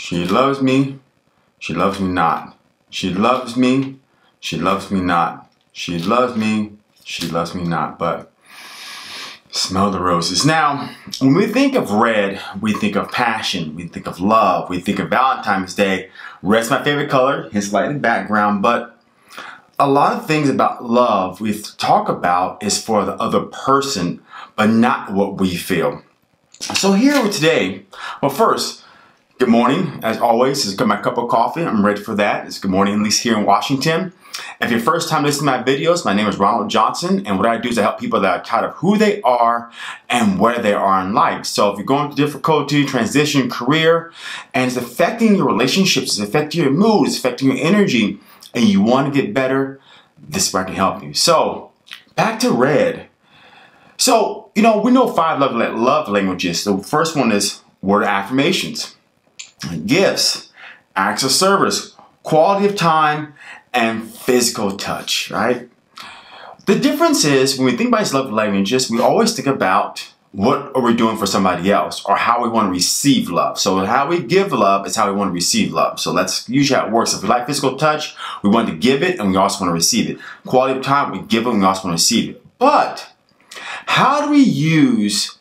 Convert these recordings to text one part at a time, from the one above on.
She loves me. She loves me not. She loves me. She loves me not. She loves me. She loves me not. But smell the roses. Now, when we think of red, we think of passion. We think of love. We think of Valentine's Day. Red's my favorite color. His light in background. But a lot of things about love we talk about is for the other person, but not what we feel. So here today, well, first, good morning. As always, this is my cup of coffee. I'm ready for that. It's good morning, at least here in Washington. If you're first time listening to my videos, my name is Ronald Johnson, and what I do is I help people that are tired of who they are and where they are in life. So if you're going through difficulty, transition, career, and it's affecting your relationships, it's affecting your mood, it's affecting your energy, and you want to get better, this is where I can help you. So back to red. So, we know 5 love languages. The first one is word affirmations, gifts, acts of service, quality of time, and physical touch, right? The difference is when we think about these love languages, we always think about what are we doing for somebody else or how we want to receive love. So how we give love is how we want to receive love. So that's usually how it works. If we like physical touch, we want to give it and we also want to receive it. Quality of time, we give it and we also want to receive it. But how do we use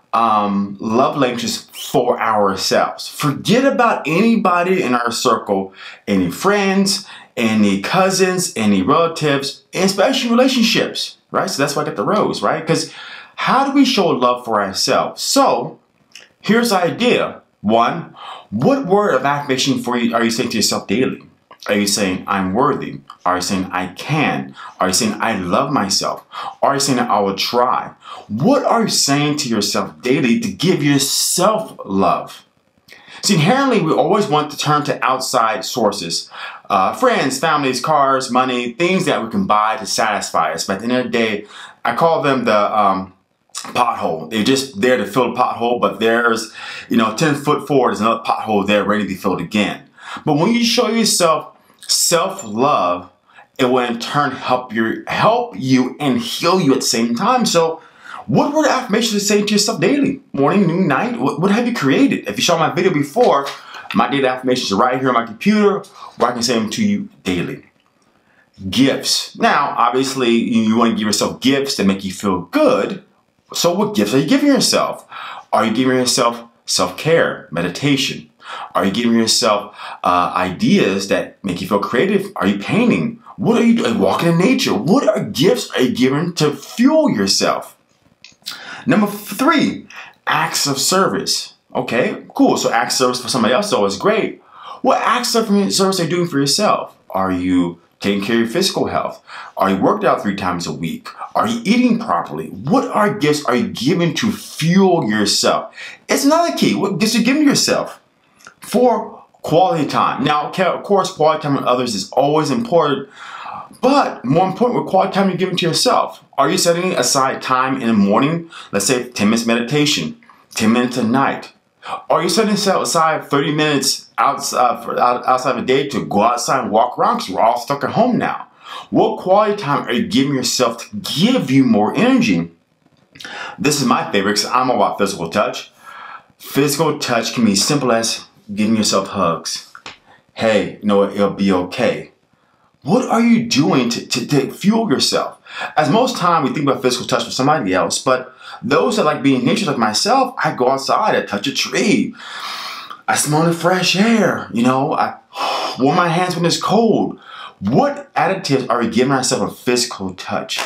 love languages for ourselves? Forget about anybody in our circle, any friends, any cousins, any relatives, and especially relationships, right? So that's why I got the rose, right? Because how do we show love for ourselves? So here's the idea. 1, what word of affirmation are you saying to yourself daily? Are you saying, I'm worthy? Are you saying, I can? Are you saying, I love myself? Are you saying, I will try? What are you saying to yourself daily to give yourself love? See, inherently, we always want to turn to outside sources. Friends, families, cars, money, things that we can buy to satisfy us. But at the end of the day, I call them the pothole. They're just there to fill the pothole, but there's, 10 foot forward, there's another pothole there ready to be filled again. But when you show yourself self-love, it will in turn help you and heal you at the same time. So what word of affirmation to say to yourself daily? Morning, noon, night? What have you created? If you saw my video before, my daily affirmations are right here on my computer, where I can say them to you daily. Gifts. Now, obviously, you want to give yourself gifts that make you feel good. So what gifts are you giving yourself? Are you giving yourself self-care, meditation? Are you giving yourself ideas that make you feel creative? Are you painting? What are you doing? Walking in nature? What gifts are you giving to fuel yourself? Number 3, acts of service. Okay, cool. So acts of service for somebody else is always great. What acts of service are you doing for yourself? Are you taking care of your physical health? Are you worked out 3 times a week? Are you eating properly? What gifts are you giving to fuel yourself? It's another key. What gifts are you giving yourself? 4, quality time. Now, of course, quality time with others is always important, but more important, what quality time you're giving to yourself. Are you setting aside time in the morning? Let's say 10 minutes meditation, 10 minutes at night. Are you setting aside 30 minutes outside of the day to go outside and walk around because we're all stuck at home now? What quality time are you giving yourself to give you more energy? This is my favorite because I'm all about physical touch. Physical touch can be simple as giving yourself hugs. Hey, it'll be okay. What are you doing to fuel yourself? As most time we think about physical touch with somebody else, but those that like being in nature like myself, I go outside, I touch a tree, I smell the fresh air, I warm my hands when it's cold. What additives are we giving ourselves a physical touch?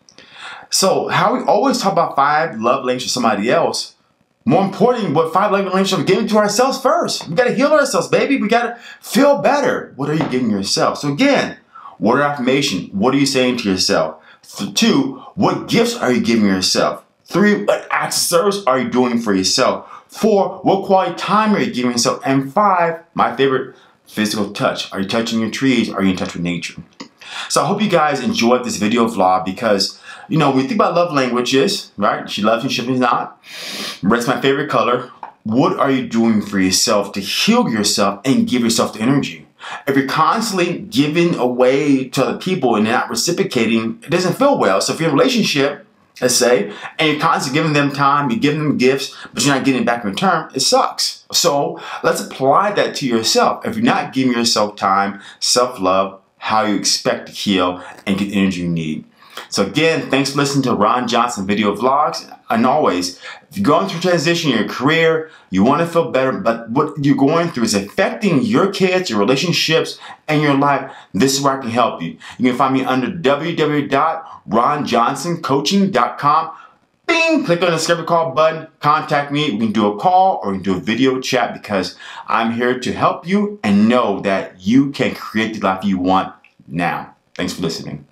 So how we always talk about 5 love languages for somebody else, more importantly, what 5 love languages are we giving to ourselves first? We got to heal ourselves, baby. We got to feel better. What are you giving yourself? So again, word of affirmation. What are you saying to yourself? 2, what gifts are you giving yourself? 3, what acts of service are you doing for yourself? 4, what quality time are you giving yourself? And 5, my favorite, physical touch. Are you touching your trees? Are you in touch with nature? So I hope you guys enjoyed this video vlog because, when we think about love languages, right? She loves me, she loves me not. Red's my favorite color. What are you doing for yourself to heal yourself and give yourself the energy? If you're constantly giving away to other people and not reciprocating, it doesn't feel well. So if you're in a relationship let's say, and you're constantly giving them time, you're giving them gifts, but you're not getting it back in return, it sucks. So let's apply that to yourself. If you're not giving yourself time, self-love, how you expect to heal and get the energy you need. So again, thanks for listening to Ron Johnson video vlogs. And always, if you're going through transition in your career, you want to feel better, but what you're going through is affecting your kids, your relationships, and your life, this is where I can help you. You can find me under www.ronjohnsoncoaching.com. Bing! Click on the schedule call button, contact me. We can do a call or we can do a video chat because I'm here to help you and know that you can create the life you want now. Thanks for listening.